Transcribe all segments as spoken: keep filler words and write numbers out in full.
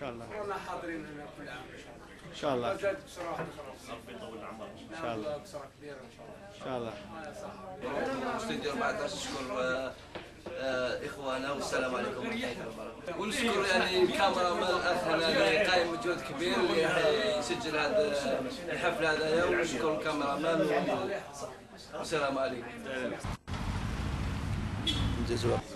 شاء الله. والله حاضرين هنا كل عام ان شاء الله. ما زالت بسرعه واحده خلاص. ربي يطول العمر ان شاء الله. بسرعه كبيره ان شاء الله. ان شاء الله. استوديو أربعة عشر نشكر اخوانا والسلام عليكم ورحمه الله وبركاته. ونشكر يعني الكاميرا مان الاخ هنا اللي قايم مجهود كبير اللي راح يسجل هذا الحفل هذايا، ونشكر الكاميرا مان والسلام عليكم. انجزوا وقت.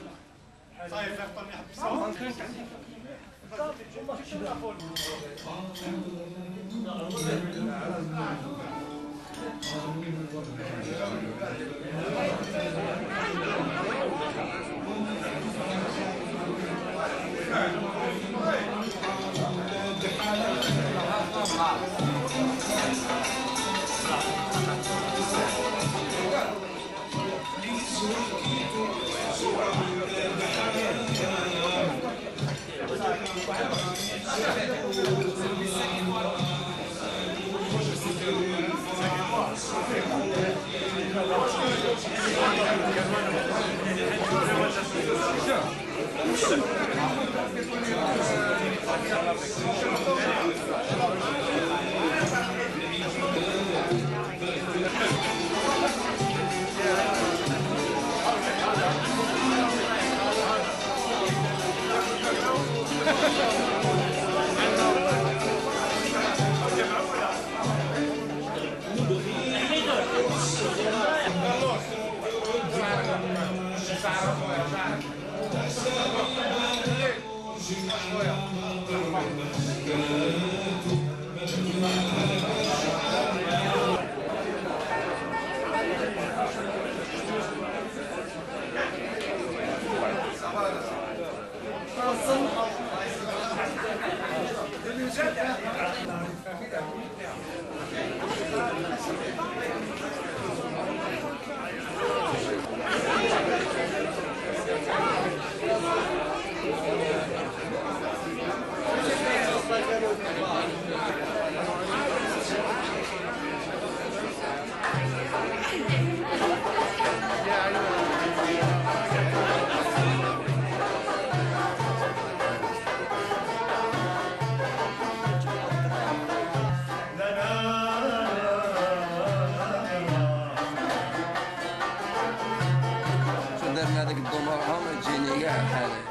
درنا هذاك الضوء مرهم تجيني كاع حالي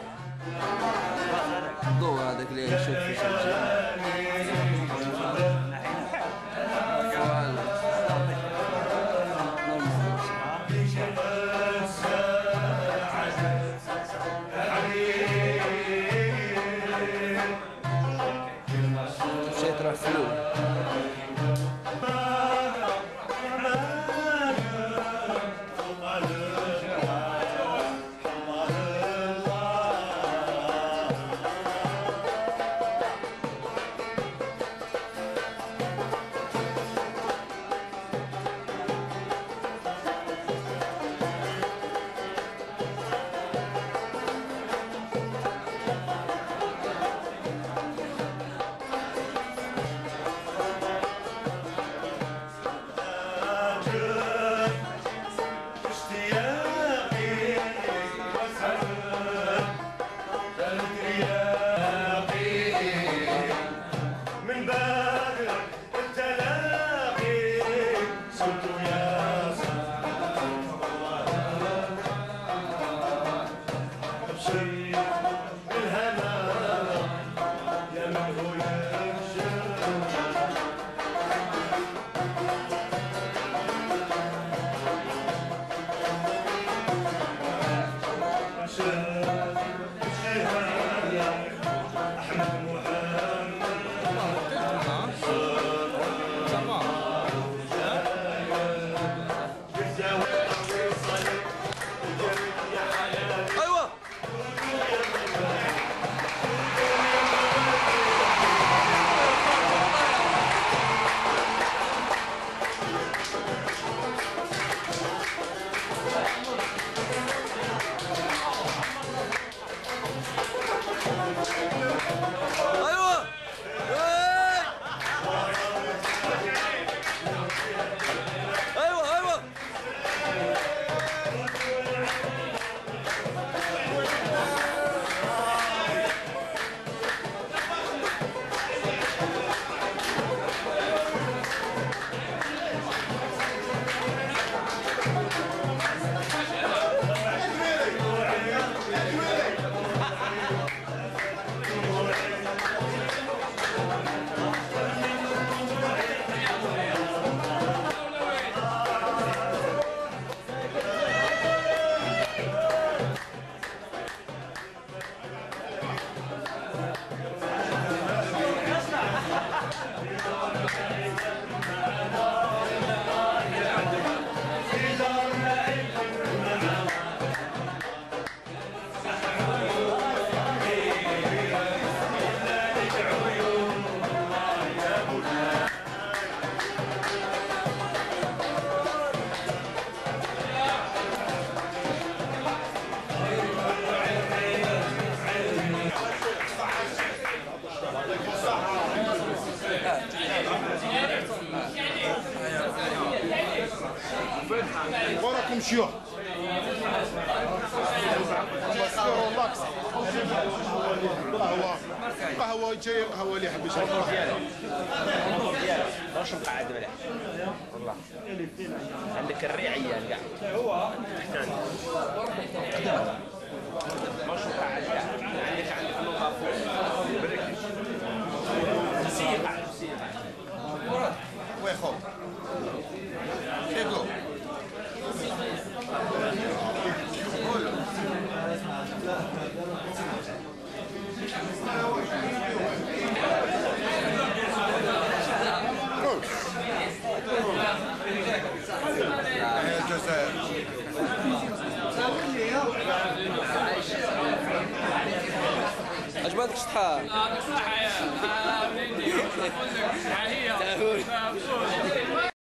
الضوء هذاك اللي نشوف في شمس مشيت راح فلوس. شيوخ قهوة قهوة جاي قهوة اللي يحب يشرب واش مقعد مليح والله عندك الريعية كاع واش مقعد كاع عندك عندك نقطة فوق بركي سيق قاعد سيق وي خو كيقول الجزائر عجبتك الشطحة؟ صح يا وليدي.